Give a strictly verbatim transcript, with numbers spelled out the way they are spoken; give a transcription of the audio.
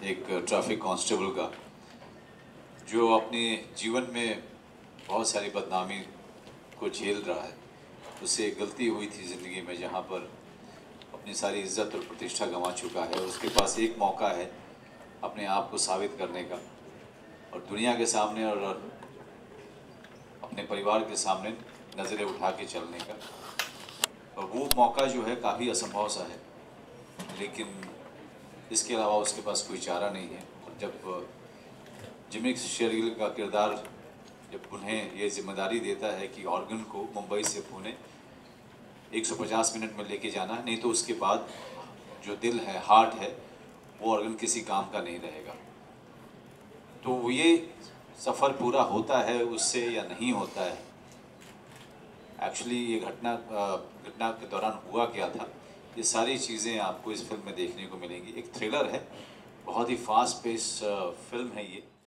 एक traffic constable का, जो अपने जीवन में बहुत सारी बदनामी को झेल रहा है। उससे एक गलती हुई थी ज़िंदगी में जहाँ पर अपनी सारी इज्जत और प्रतिष्ठा गंवा चुका है। उसके पास एक मौका है अपने आप को साबित करने का और दुनिया के सामने और अपने परिवार के सामने नज़रें उठा के चलने का। और वो मौका जो है काफ़ी असंभव सा है, लेकिन इसके अलावा उसके पास कोई चारा नहीं है। और जब जिमी शेरगिल का किरदार जब उन्हें ये जिम्मेदारी देता है कि ऑर्गन को मुंबई से पुणे एक सौ पचास मिनट में लेके जाना है, नहीं तो उसके बाद जो दिल है, हार्ट है, वो ऑर्गन किसी काम का नहीं रहेगा। तो ये सफ़र पूरा होता है उससे या नहीं होता है, एक्चुअली ये घटना घटना के दौरान हुआ क्या था, ये सारी चीज़ें आपको इस फिल्म में देखने को मिलेंगी। एक थ्रिलर है, बहुत ही फास्ट पेस फिल्म है ये।